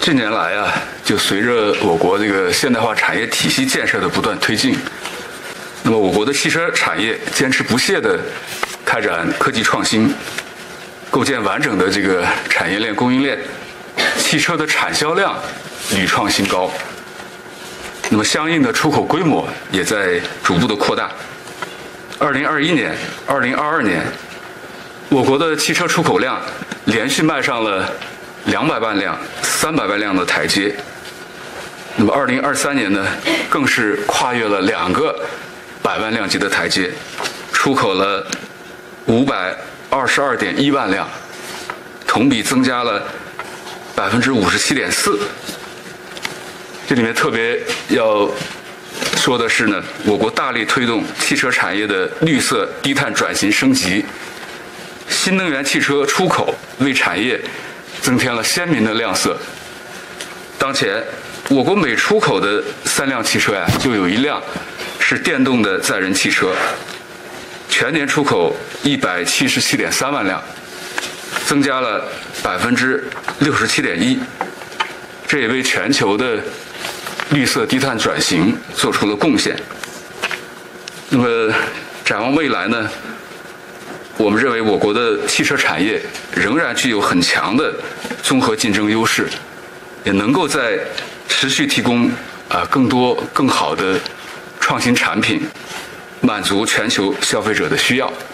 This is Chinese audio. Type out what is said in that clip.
近年来啊，就随着我国这个现代化产业体系建设的不断推进，那么我国的汽车产业坚持不懈地开展科技创新，构建完整的这个产业链供应链，汽车的产销量屡创新高。那么相应的出口规模也在逐步的扩大。2021年、2022年，我国的汽车出口量连续迈上了200万辆、300万辆的台阶。那么2023年呢，更是跨越了2个100万辆级的台阶，出口了522.1万辆，同比增加了57.4%。这里面特别要说的是呢，我国大力推动汽车产业的绿色低碳转型升级，新能源汽车出口为产业增添了鲜明的亮色。当前，我国每出口的3辆汽车就有1辆是电动的载人汽车，全年出口177.3万辆，增加了67.1%，这也为全球的绿色低碳转型做出了贡献。那么展望未来呢，我们认为我国的汽车产业仍然具有很强的综合竞争优势，也能够在持续提供更多更好的创新产品，满足全球消费者的需要。